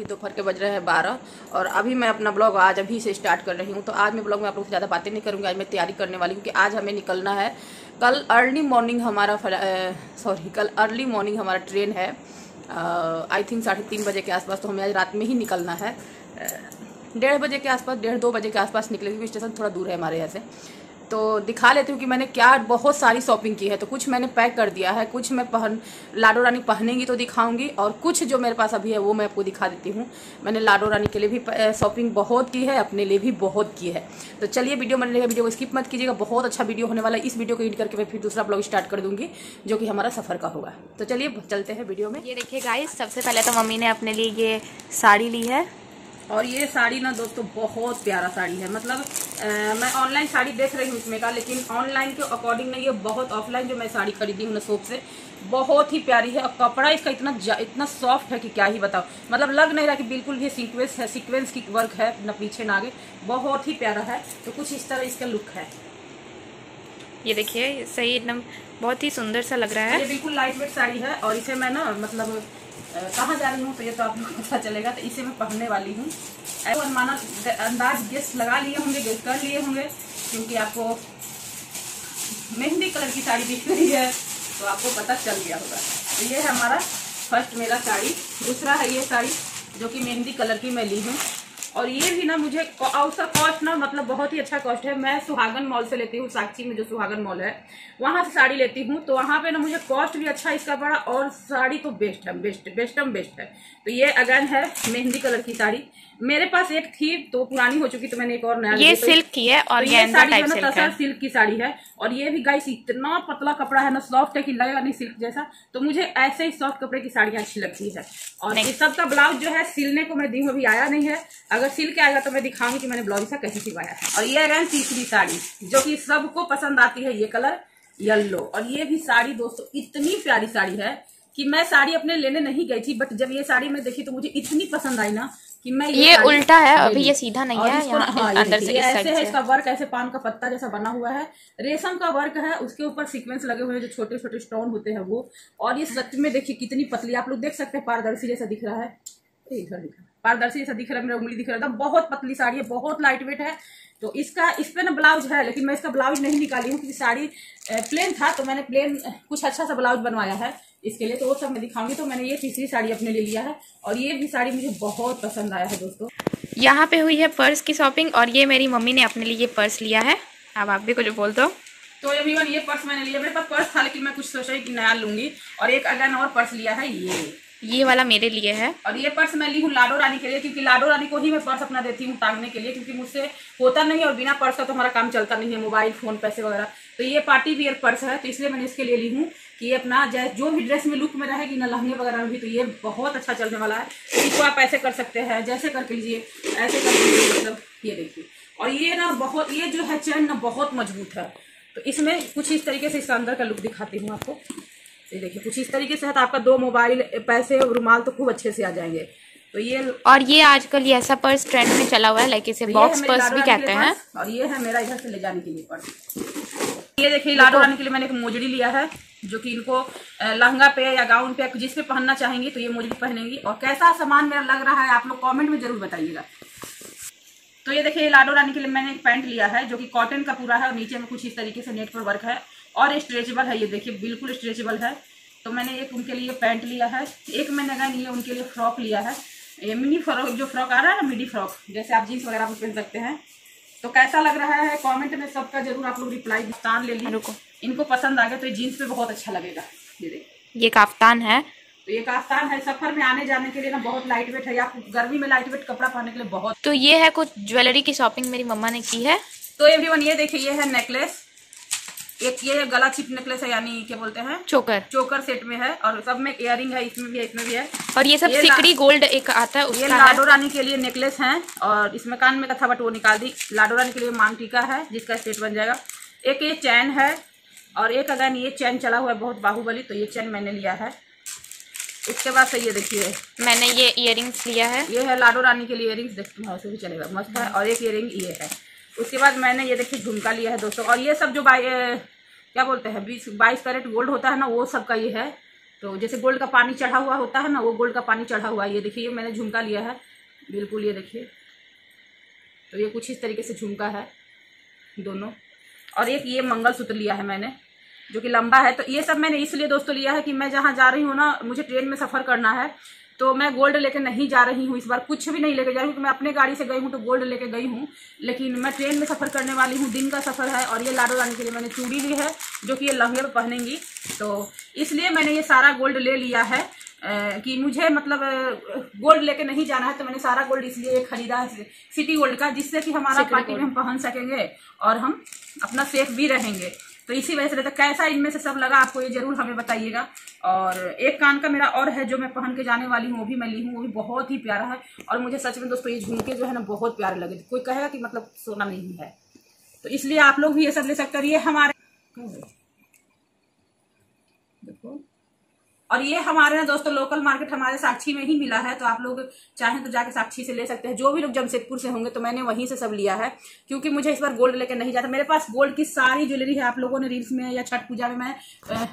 अभी दोपहर के बज रहे हैं 12 और अभी मैं अपना ब्लॉग आज अभी से स्टार्ट कर रही हूँ। तो आज मैं ब्लॉग में आप लोग से ज़्यादा बातें नहीं करूँगी। आज मैं तैयारी करने वाली हूँ कि आज हमें निकलना है। कल अर्ली मॉर्निंग हमारा ट्रेन है आई थिंक 3:30 बजे के आसपास। तो हमें आज रात में ही निकलना है 1:30 बजे के आसपास, 1:30-2 बजे के आसपास निकले, क्योंकि स्टेशन थोड़ा दूर है हमारे यहाँ से। तो दिखा लेती हूँ कि मैंने क्या बहुत सारी शॉपिंग की है। तो कुछ मैंने पैक कर दिया है, कुछ मैं लाडो रानी पहनेंगी तो दिखाऊंगी, और कुछ जो मेरे पास अभी है वो मैं आपको दिखा देती हूँ। मैंने लाडो रानी के लिए भी शॉपिंग बहुत की है, अपने लिए भी बहुत की है। तो चलिए वीडियो बन रहेगा, वीडियो को स्किप मत कीजिएगा, बहुत अच्छा वीडियो होने वाला है। इस वीडियो को एडिट करके मैं फिर दूसरा ब्लॉग स्टार्ट कर दूंगी जो कि हमारा सफ़र का होगा। तो चलिए चलते हैं वीडियो में। ये देखिए गाइस, सबसे पहले तो मम्मी ने अपने लिए ये साड़ी ली है। और ये साड़ी ना दोस्तों बहुत प्यारा साड़ी है। मतलब मैं ऑनलाइन साड़ी देख रही हूँ इसमें का, लेकिन ऑनलाइन के अकॉर्डिंग नहीं, ये बहुत ऑफलाइन जो मैं साड़ी खरीदी हूँ ना शॉप से, बहुत ही प्यारी है। और कपड़ा इसका इतना सॉफ्ट है कि क्या ही बताओ। मतलब लग नहीं रहा कि बिल्कुल भी सीक्वेंस की वर्क है, न पीछे ना आगे, बहुत ही प्यारा है। तो कुछ इस तरह इसका लुक है। ये देखिए सही, एकदम बहुत ही सुंदर सा लग रहा है। ये बिल्कुल लाइट वेट साड़ी है और इसे मैं ना मतलब कहाँ जा रही हूँ तो ये तो आप लोग को पता चलेगा। तो इसे मैं पहनने वाली हूँ। माना अंदाज गेस लगा लिए होंगे, गेस कर लिए होंगे, क्योंकि आपको मेहंदी कलर की साड़ी दिख रही है तो आपको पता चल गया होगा। तो ये है हमारा फर्स्ट मेरा साड़ी। दूसरा है ये साड़ी जो कि मेहंदी कलर की मैं ली हूँ। और ये भी ना मुझे उसका कॉस्ट ना मतलब बहुत ही अच्छा कॉस्ट है। मैं सुहागन मॉल से लेती हूँ, साक्षी में जो सुहागन मॉल है वहां से साड़ी लेती हूँ। तो वहां पे ना मुझे कॉस्ट भी अच्छा इसका पड़ा, और साड़ी तो बेस्ट है। तो ये अगेन है मेहंदी कलर की साड़ी। मेरे पास एक थी तो पुरानी हो चुकी, तो मैंने एक और नया ये सिल्क की है और ये साड़ी जो है ना तसर सिल्क की साड़ी है। और ये भी गाइस इतना पतला कपड़ा है ना, सॉफ्ट है कि लगेगा नहीं सिल्क जैसा। तो मुझे ऐसे ही सॉफ्ट कपड़े की साड़ियाँ अच्छी लगती है। और इस सब का ब्लाउज जो है सिलने को मैं दी हूँ, अभी आया नहीं है। अगर सिल के आएगा तो मैं दिखाऊंगी कि मैंने ब्लाउज इसका कैसे सिलवाया है। और ये अगेन तीसरी साड़ी जो कि सबको पसंद आती है, ये कलर येलो। और ये भी साड़ी दोस्तों इतनी प्यारी साड़ी है कि मैं साड़ी अपने लेने नहीं गई थी, बट जब ये साड़ी मैं देखी तो मुझे इतनी पसंद आई ना कि मैं ये उल्टा है, अभी ये सीधा नहीं है। हाँ, अंदर से ऐसे है, इसका वर्क ऐसे पान का पत्ता जैसा बना हुआ है, रेशम का वर्क है। उसके ऊपर सीक्वेंस लगे हुए हैं जो छोटे छोटे स्टोन होते हैं वो। और ये सच में देखिए कितनी पतली, आप लोग देख सकते हैं, पारदर्शी जैसा दिख रहा है। इधर दिख रहा है, पारदर्शी जैसा दिख रहा है, मेरा उंगली दिख रहा है। बहुत पतली साड़ी है, बहुत लाइट वेट है। तो इस पे ना ब्लाउज है, लेकिन मैं इसका ब्लाउज नहीं निकाली हूँ क्योंकि साड़ी प्लेन था। तो मैंने प्लेन कुछ अच्छा सा ब्लाउज बनवाया है इसके लिए, तो वो सब मैं दिखाऊंगी। तो मैंने ये तीसरी साड़ी अपने लिए लिया है और ये भी साड़ी मुझे बहुत पसंद आया है दोस्तों। यहाँ पे हुई है पर्स की शॉपिंग, और ये मेरी मम्मी ने अपने लिए पर्स लिया है। अब आप भी कुछ बोल दो। तो एवरीवन ये पर्स मैंने लिया, मेरे पास पर्स था लेकिन मैं कुछ सोचा कि नया लूंगी, और एक अगेन और पर्स लिया है ये वाला मेरे लिए है। और ये पर्स मैं ली हूँ लाडो रानी के लिए, क्योंकि लाडो रानी को ही मैं पर्स अपना देती हूँ टांगने के लिए, क्योंकि मुझसे होता नहीं है और बिना पर्स का तो हमारा काम चलता नहीं है, मोबाइल फोन पैसे वगैरह। तो ये पार्टी वियर पर्स है, तो इसलिए मैंने इसके लिए ली हूँ कि ये अपना जो भी ड्रेस में लुक में रहेगी ना, लहंगे वगैरह में भी, तो ये बहुत अच्छा चलने वाला है। इसको आप ऐसे कर सकते हैं, जैसे करके लीजिए, ऐसे करके लीजिए, मतलब ये देखिए। और ये ना बहुत, ये जो है चैन ना बहुत मजबूत है। तो इसमें कुछ इस तरीके से इसका अंदर का लुक दिखाती हूँ आपको। ये देखिए कुछ इस तरीके से है, तो आपका 2 मोबाइल, पैसे और रुमाल तो खूब अच्छे से आ जाएंगे। तो ये, और ये आजकल ये ऐसा पर्स ट्रेंड में चला हुआ है, लाइक इसे बॉक्स पर्स भी कहते हैं। और ये है मेरा इधर से ले जाने के लिए पर्स। ये देखिए लाडो रानी के लिए मैंने एक मोजड़ी लिया है, जो कि इनको लहंगा पे या गाउन पे जिस पे पहनना चाहेंगी तो ये मोजड़ी पहनेंगी। और कैसा सामान मेरा लग रहा है आप लोग कॉमेंट में जरूर बताइएगा। तो ये देखिए लाडो रानी के लिए मैंने एक पैंट लिया है जो कि कॉटन का पूरा है, और नीचे में कुछ इस तरीके से नेट पर वर्क है और स्ट्रेचेबल है। ये देखिए बिल्कुल स्ट्रेचेबल है। तो मैंने एक उनके लिए पैंट लिया है, एक मैंने अगर ये उनके लिए फ्रॉक लिया है, ये मिनी फ्रॉक, जो फ्रॉक आ रहा है ना, मिडी फ्रॉक, जैसे आप जीन्स वगैरह पहन सकते हैं। तो कैसा लग रहा है कमेंट में सबका जरूर आप लोग रिप्लाई। काफ्तान ले ली, इनको पसंद आ गया तो ये जीन्स पे बहुत अच्छा लगेगा। ये काफ्तान है, तो ये काफ्तान है, सफर में आने जाने के लिए ना बहुत लाइट वेट है, या गर्मी में लाइट वेट कपड़ा पहनने के लिए बहुत। तो ये है कुछ ज्वेलरी की शॉपिंग मेरी मम्मा ने की है। तो एवरीवन ये देखिए, ये है नेकलेस, एक ये गला चिप नेकलेस है, यानी क्या बोलते हैं, चोकर सेट में है, और सब में इयरिंग है, इसमें भी है, इसमें भी है। और ये सब सिकड़ी गोल्ड एक आता है, ये लाडो रानी के लिए नेकलेस है। और इसमें कान में का था बट वो निकाल दी। लाडो रानी के लिए मांग टीका है जिसका सेट बन जाएगा। एक ये चैन है, और एक अगर ये चैन चला हुआ है बहुत बाहुबली, तो ये चैन मैंने लिया है। उसके बाद से ये देखिए मैंने ये इयरिंग्स लिया है, ये है लाडो रानी के लिए इयरिंग्स, देखते हैं ऐसे भी चलेगा, मस्त है। और एक इयरिंग ये है। उसके बाद मैंने ये देखिए झुमका लिया है दोस्तों। और ये सब जो क्या बोलते हैं 22 कैरेट गोल्ड होता है ना, वो सब का ये है। तो जैसे गोल्ड का पानी चढ़ा हुआ होता है ना, वो गोल्ड का पानी चढ़ा हुआ है। ये देखिए मैंने झुमका लिया है बिल्कुल, ये देखिए। तो ये कुछ इस तरीके से झुमका है दोनों। और एक ये मंगलसूत्र लिया है मैंने जो कि लंबा है। तो ये सब मैंने इसलिए दोस्तों लिया है कि मैं जहाँ जा रही हूँ ना, मुझे ट्रेन में सफ़र करना है, तो मैं गोल्ड लेके नहीं जा रही हूँ इस बार, कुछ भी नहीं लेके जा रही हूँ। मैं अपने गाड़ी से गई हूँ तो गोल्ड लेके गई हूँ, लेकिन मैं ट्रेन में सफ़र करने वाली हूँ, दिन का सफ़र है। और ये लाडो रानी के लिए मैंने चूड़ी ली है जो कि ये लहंगे में पहनेंगी, तो इसलिए मैंने ये सारा गोल्ड ले लिया है कि मुझे मतलब गोल्ड लेके नहीं जाना है। तो मैंने सारा गोल्ड इसलिए खरीदा है सिटी गोल्ड का, जिससे कि हमारा पार्टी में हम पहन सकेंगे और हम अपना सेफ भी रहेंगे। तो इसी वजह से रहता। कैसा इनमें से सब लगा आपको ये जरूर हमें बताइएगा। और एक कान का मेरा और है जो मैं पहन के जाने वाली हूँ, वो भी मैं ली हूँ, वो भी बहुत ही प्यारा है। और मुझे सच में दोस्तों ये झुमके जो है ना बहुत प्यारे लगे। कोई कहेगा कि मतलब सोना नहीं है, तो इसलिए आप लोग भी ये सब ले सकते हैं। ये हमारे देखो, और ये हमारे ना दोस्तों लोकल मार्केट हमारे साक्षी में ही मिला है, तो आप लोग चाहें तो जाके साक्षी से ले सकते हैं। जो भी लोग जमशेदपुर से होंगे तो मैंने वहीं से सब लिया है, क्योंकि मुझे इस बार गोल्ड लेके नहीं जाता। मेरे पास गोल्ड की सारी ज्वेलरी है, आप लोगों ने रील्स में या छठ पूजा में मैं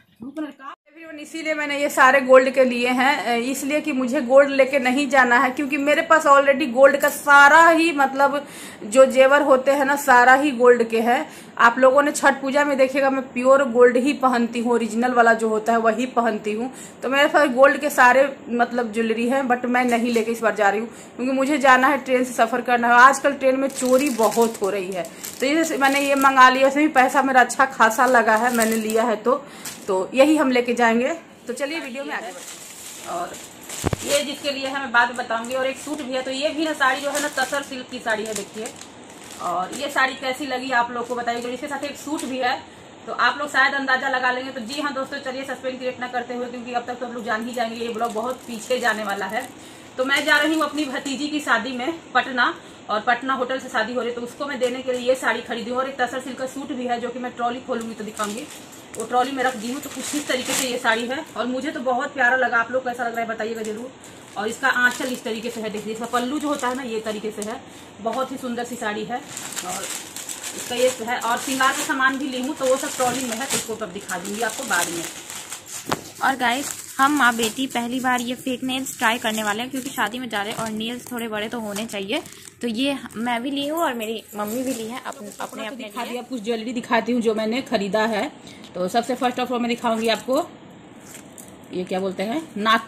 इसीलिए मैंने ये सारे गोल्ड के लिए हैं, इसलिए कि मुझे गोल्ड लेके नहीं जाना है, क्योंकि मेरे पास ऑलरेडी गोल्ड का सारा ही मतलब जो जेवर होते हैं ना सारा ही गोल्ड के हैं। आप लोगों ने छठ पूजा में देखिएगा मैं प्योर गोल्ड ही पहनती हूँ, ओरिजिनल वाला जो होता है वही पहनती हूँ। तो मेरे पास गोल्ड के सारे मतलब ज्वेलरी है, बट मैं नहीं लेके इस बार जा रही हूँ, क्योंकि मुझे जाना है, ट्रेन से सफर करना है। आजकल ट्रेन में चोरी बहुत हो रही है, तो ये मैंने ये मंगा लिया। वैसे भी पैसा मेरा अच्छा खासा लगा है, मैंने लिया है तो यही हम लेके जाएंगे। तो चलिए वीडियो में आगे बढ़ते। और ये जिसके लिए है मैं बाद में बताऊंगी। और एक सूट भी है, तो ये भी ना साड़ी जो है ना तसर सिल्क की साड़ी है, देखिए। और ये साड़ी कैसी लगी आप लोग को बताइए। तो इसके साथ एक सूट भी है, तो आप लोग शायद अंदाजा लगा लेंगे। तो जी हाँ दोस्तों, चलिए सस्पेंस क्रिएट ना करते हुए, क्योंकि अब तक तो आप लोग जान ही जाएंगे, ये ब्लॉग बहुत पीछे जाने वाला है। तो मैं जा रही हूँ अपनी भतीजी की शादी में पटना, और पटना होटल से शादी हो रही है, तो उसको मैं देने के लिए ये साड़ी खरीदी हूँ। और एक तसर सिल्क का सूट भी है जो कि मैं ट्रॉली खोलूंगी तो दिखाऊंगी, वो ट्रॉली में रख दी हूँ। तो कुछ इस तरीके से ये साड़ी है, और मुझे तो बहुत प्यारा लगा। आप लोग कैसा लग रहा है बताइएगा जरूर। और इसका आंचल इस तरीके से है, देखिए। इसका पल्लू जो होता है ना ये तरीके से है, बहुत ही सुंदर सी साड़ी है। और इसका ये है, और श्रृंगार का सामान भी ली हूँ, तो वो सब ट्रॉली में है, तो उसको तब दिखा दूंगी आपको बाद में। और गाइस, हम माँ बेटी पहली बार ये फेक नेल्स ट्राई करने वाले हैं, क्योंकि शादी में जा रहे हैं और नेल्स थोड़े बड़े तो होने चाहिए। तो ये मैं भी ली हूँ और मेरी मम्मी भी ली है अपने दिखा दिया। कुछ ज्वेलरी दिखाती हूँ जो मैंने खरीदा है। तो सबसे फर्स्ट ऑफ ऑल मैं दिखाऊंगी आपको, ये क्या बोलते हैं,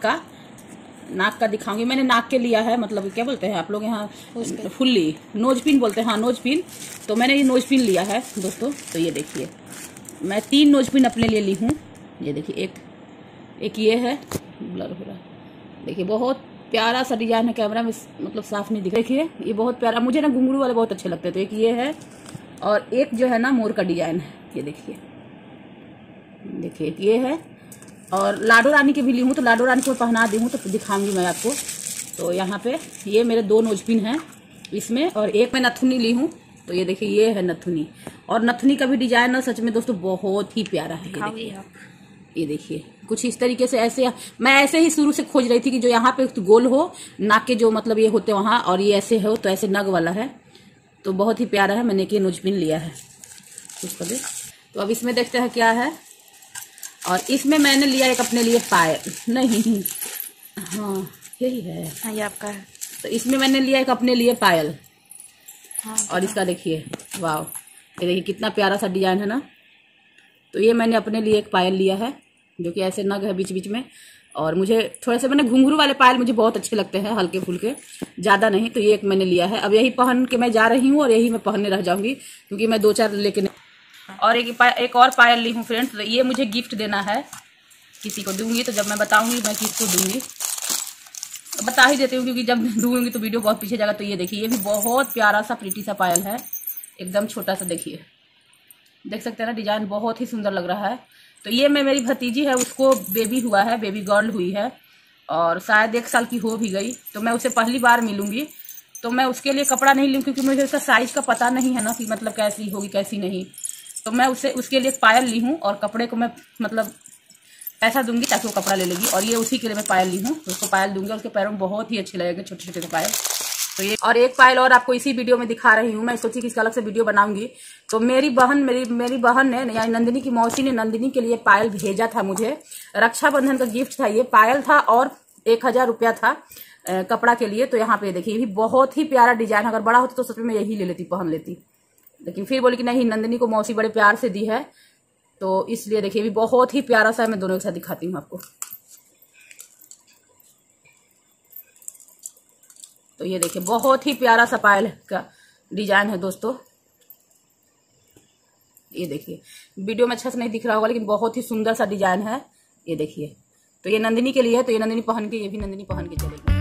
नाक का दिखाऊंगी। मैंने नाक के लिया है, मतलब क्या बोलते हैं आप लोग यहाँ, फुल्ली नोज पिन बोलते हैं। हाँ, नोज पिन। तो मैंने ये नोज पिन लिया है दोस्तों। तो ये देखिए, मैं 3 नोज पिन अपने लिए ली हूँ। ये देखिए, एक ये है, ब्लर हो रहा है, देखिए बहुत प्यारा सा डिजाइन है, कैमरा में मतलब साफ नहीं दिख। देखिए ये बहुत प्यारा, मुझे ना घुंघरू वाले बहुत अच्छे लगते हैं। तो एक ये है, और एक जो है ना मोर का डिजाइन है, ये देखिए ये है। और लाडो रानी की भी ली हूँ, तो लाडो रानी को पहना दी हूँ, तो दिखाऊंगी मैं आपको। तो यहाँ पे ये मेरे 2 नोजपिन हैं इसमें, और एक मैं नथुनी ली हूँ। तो ये देखिए, ये है नथुनी, और नथुनी का भी डिजाइन ना सच में दोस्तों बहुत ही प्यारा है। ये देखिए कुछ इस तरीके से, ऐसे मैं ऐसे ही शुरू से खोज रही थी कि जो यहाँ पे गोल हो, नाक के जो मतलब ये होते वहां, और ये ऐसे हो, तो ऐसे नग वाला है, तो बहुत ही प्यारा है। मैंने ये नोजपिन लिया है उसको दे। तो अब इसमें देखते हैं क्या है। और इसमें मैंने लिया एक अपने लिए पायल, नहीं हाँ यही है, हाँ ये आपका है। तो इसमें मैंने लिया एक अपने लिए पायल। हाँ, और इसका देखिए, वाह, ये देखिए कितना प्यारा सा डिजाइन है ना। तो ये मैंने अपने लिए एक पायल लिया है, जो कि ऐसे नग है बीच बीच में। और मुझे थोड़े से मैंने घुंघरू वाले पायल मुझे बहुत अच्छे लगते हैं, हल्के फुल्के, ज़्यादा नहीं। तो ये एक मैंने लिया है। अब यही पहन के मैं जा रही हूँ, और यही मैं पहनने रह जाऊंगी, क्योंकि मैं 2-4 लेके नहीं। और एक और पायल ली हूँ फ्रेंड्स। तो ये मुझे गिफ्ट देना है, किसी को दूंगी, तो जब मैं बताऊंगी मैं किसको दूंगी, बता ही देती हूँ, क्योंकि जब दूंगी तो वीडियो बहुत पीछे जाएगा। तो ये देखिए, ये भी बहुत प्यारा सा प्रीटी सा पायल है, एकदम छोटा सा, देखिए देख सकते हैं ना, डिजाइन बहुत ही सुंदर लग रहा है। तो ये मेरी भतीजी है, उसको बेबी हुआ है, बेबी गर्ल हुई है, और शायद 1 साल की हो भी गई। तो मैं उसे पहली बार मिलूंगी, तो मैं उसके लिए कपड़ा नहीं लूँ, क्योंकि मुझे उसका साइज का पता नहीं है ना, कि मतलब कैसी होगी कैसी नहीं। तो मैं उसके लिए पायल ली हूँ, और कपड़े को मैं मतलब पैसा दूंगी ताकि वो कपड़ा ले लेगी। और ये उसी के लिए मैं पायल ली हूँ, उसको पायल दूंगी, और उसके पैरों में बहुत ही अच्छे लगेंगे छोटे छोटे पायल। तो ये और एक पायल और आपको इसी वीडियो में दिखा रही हूँ। मैं सोची कि इसका अलग से वीडियो बनाऊंगी। तो मेरी बहन ने यानी नंदिनी की मौसी ने नंदिनी के लिए पायल भेजा था मुझे। रक्षाबंधन का गिफ्ट था ये, पायल था और 1000 रुपया था कपड़ा के लिए। तो यहाँ पे देखिए, ये भी बहुत ही प्यारा डिजाइन, अगर बड़ा होता तो सच में मैं यही ले लेती, पहन लेती। लेकिन फिर बोली कि नहीं, नंदिनी को मौसी बड़े प्यार से दी है, तो इसलिए देखिए भी बहुत ही प्यारा सा है। मैं दोनों के साथ दिखाती हूँ आपको। तो ये देखिए बहुत ही प्यारा सा पायल का डिजाइन है दोस्तों। ये देखिए वीडियो में अच्छा से नहीं दिख रहा होगा, लेकिन बहुत ही सुंदर सा डिजाइन है। ये देखिए, तो ये नंदिनी के लिए है। तो ये नंदिनी पहन के, ये भी नंदिनी पहन के चलेगी।